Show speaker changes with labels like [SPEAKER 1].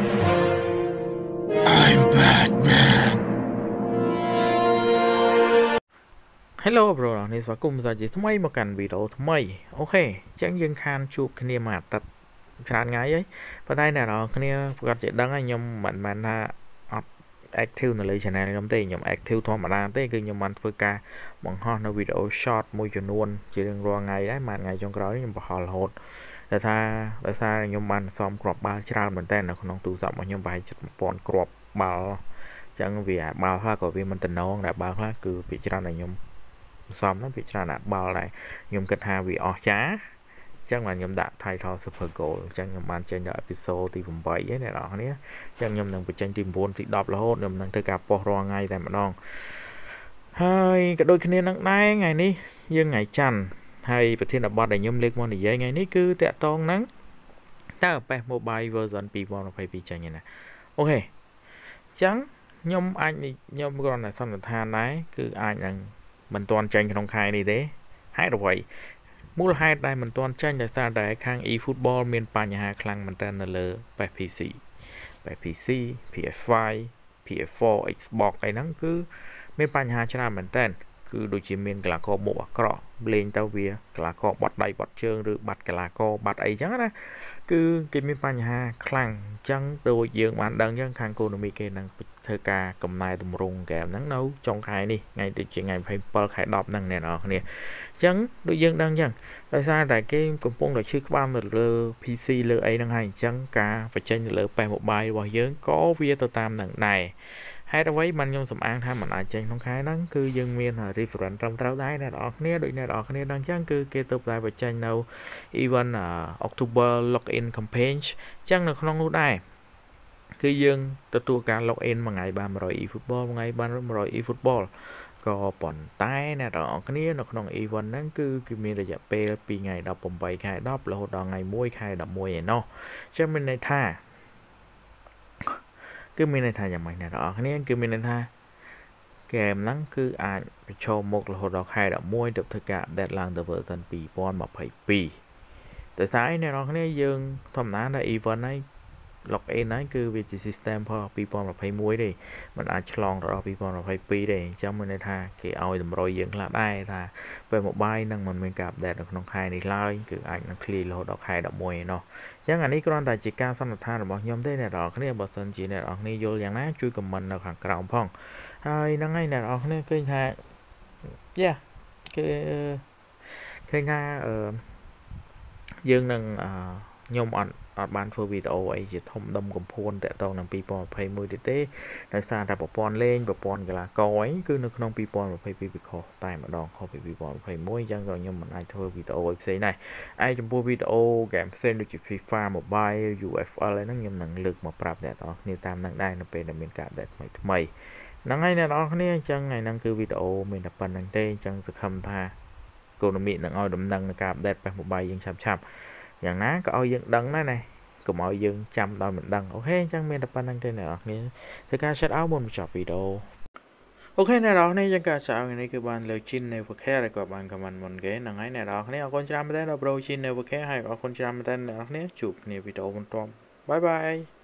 [SPEAKER 1] I'm Batman.
[SPEAKER 2] Hello bro នេះស្វាគមន៍សាជាថ្មីមកកាន់វីដេអូថ្មីអូខេអញ្ចឹងយើងខានជួបគ្នាមកអាទិត្យច្រើនថ្ងៃហើយប៉ុន្តែអ្នកនរគ្នាប្រកាសជាដឹងហើយខ្ញុំមិនមែនថាអត់ active នៅលើ channel ខ្ញុំទេខ្ញុំ active ធម្មតាទេគឺខ្ញុំបានធ្វើការបង្ហោះនៅវីដេអូ short មួយចំនួនជារៀងរាល់ថ្ងៃដែរមួយថ្ងៃចុងក្រោយខ្ញុំបង្ហោះរហូតតែថាដោយសារខ្ញុំបានសំគ្រាប់បាល់ច្រើនមែនតើនៅក្នុងទូរស័ព្ទរបស់ខ្ញុំប្រហែល7000គ្រាប់បាល់អញ្ចឹងវាបាល់ខ្លះក៏វាមិនតំណងដែរបាល់ខ្លះគឺវាច្រើនតែខ្ញុំសំហ្នឹងវាច្រើនដាក់បាល់ដែរខ្ញុំគិតថាវាអស្ចារ្យអញ្ចឹងបានខ្ញុំដាក់ title super goal អញ្ចឹងខ្ញុំបានចេញដល់ episode ទី8ហើយអ្នកនរគ្នាអញ្ចឹងខ្ញុំនឹងបញ្ចេញទី9ទី10រហូតខ្ញុំនឹងធ្វើការប៉ុស្តិ៍រាល់ថ្ងៃតែម្ដងហើយក៏ដូចគ្នានឹងដែរថ្ងៃនេះយើងថ្ងៃច័ន្ទហើយប្រធានបទដែលខ្ញុំលើកមកនិយាយថ្ងៃនេះគឺតាក់ទងនឹងតើ PES Mobile version 2022ចេញឯណាអូខេអញ្ចឹងខ្ញុំគ្រាន់តែសន្និដ្ឋានដែរគឺអាចនឹងមិនទាន់ចេញក្នុងខែនេះទេហេតុអ្វីមូលហេតុដែលមិនទាន់ចេញដោយសារតែខាង eFootball មានបញ្ហាខ្លាំងមែនទែននៅលើ PES PC PS5 PS4 Xbox អីហ្នឹងគឺមានបញ្ហាច្រើនមែនទែនគឺដូចជាមានកីឡាករមុខអាក្រក់លេងទៅវាកីឡាករបាត់ដៃបាត់ជើងឬបាត់កីឡាករបាត់អីចឹងណាគឺគេមានបញ្ហាខ្លាំងអញ្ចឹងដូចយើងបានដឹងអញ្ចឹងខាង Konami គេនឹងធ្វើការកំណែតម្រង់ហ្គេមហ្នឹងនៅចុងខែនេះថ្ងៃដូចជាថ្ងៃ27ខែ10ហ្នឹងអ្នកនរគ្នាអញ្ចឹងដូចយើងដឹងអញ្ចឹងដោយសារតែគេកំពុងតែឈឺក្បាលនៅលើ PC លើអីហ្នឹងហើយអញ្ចឹងការបញ្ចេញនៅលើ PES Mobile របស់យើងក៏វាទៅតាមហ្នឹងដែរហេតុអ្វីបានខ្ញុំសំអាងថាមិនអាចចេញក្នុងខែហ្នឹងគឺយើងមាន reference ត្រឹមត្រូវដែរអ្នកនរគ្នាដូចអ្នកនរគ្នាដឹងអញ្ចឹងគឺគេទៅតែបញ្ចេញនៅ event October login campaign អញ្ចឹងនៅក្នុងនោះដែរគឺយើងទទួលការ login មួយថ្ងៃបាន100 eFootball មួយថ្ងៃបាន100 eFootball ក៏ប៉ុន្តែអ្នកនរគ្នានៅក្នុង event ហ្នឹងគឺគេមានរយៈពេលពីថ្ងៃ18ខែ10រហូតដល់ថ្ងៃ1ខែ11ឯណោះអញ្ចឹងមានន័យថាយ៉ាងម៉េចអ្នកនរគ្នាគឺមានន័យថាហ្គេមហ្នឹងគឺអាចប្រឈមមុខរហូតដល់ខែ11ទើបធ្វើការ update ឡើងទៅ version 2022ដោយសារឯអ្នកនរគ្នាយើងធម្មតាដល់ event ហ្នឹង login ហ្នឹងគឺវាជា system 2021ទេมันអាចឆ្លងទៅដល់2022ទេអញ្ចឹងមានន័យថាគេឲ្យតម្រុយយើងខ្លះដែរថាពេល mobile ហ្នឹងมันមានការ update នៅក្នុងខែនេះឡើយគឺអាចនឹង clear រហូតដល់ខែ11ឯណោះអញ្ចឹងអានេះគ្រាន់តែជាការសន្និដ្ឋានរបស់ខ្ញុំទេអ្នកនរគ្នាបើសិនជាអ្នកនរគ្នាយល់យ៉ាងណាជួយ comment នៅខាងក្រោមផងហើយហ្នឹងហើយអ្នកនរគ្នាឃើញថាយ៉ាគឺឃើញថាយើងនឹងខ្ញុំអត់បានធ្វើវីដេអូអីជាធំដុំកំភួនតាក់ទងនឹង2021ទេដោយសារតែប្រព័ន្ធលេងប្រព័ន្ធកីឡាករអីគឺនៅក្នុង2022វាខុសតែម្ដងខុសពី2021អញ្ចឹងក៏ខ្ញុំមិនអាចធ្វើវីដេអូអីផ្សេងដែរឯចំពោះវីដេអូហ្គេមផ្សេងដូចជា FIFA Mobile UFL អីហ្នឹងខ្ញុំនឹងលើកមកប្រាប់អ្នកនរគ្នាតាមនឹងដែរនៅពេលដែលមានការ update ថ្មីហ្នឹងហើយអ្នកនរគ្នាអញ្ចឹងថ្ងៃហ្នឹងគឺវីដេអូមានតែប៉ុណ្្នឹងទេអញ្ចឹងសង្ឃឹមថា Konami នឹងឲ្យដំណឹងនៃការ update PES Mobile យើងឆាប់យ៉ាងណាក៏ឲ្យយើងដឹងដែរណាកុំឲ្យយើងចាំដល់មិនដឹងអូខេអញ្ចឹងមានតែប៉ុណ្្នឹងទេអ្នកនរគ្នាធ្វើការ shout out មុនបញ្ចប់វីដេអូអូខេអ្នកនរគ្នាយើងការ shout out ថ្ងៃនេះគឺបានលើ Chin Never Care ដែលក៏បាន comment មុនគេហ្នឹងហើយអ្នកនរគ្នាអរគុណច្រើនមែនទែនដល់ Bro Chin Never Care ហើយអរគុណច្រើនមែនទែនអ្នកនរគ្នាជួបគ្នាវីដេអូបន្ទាប់បាយបាយ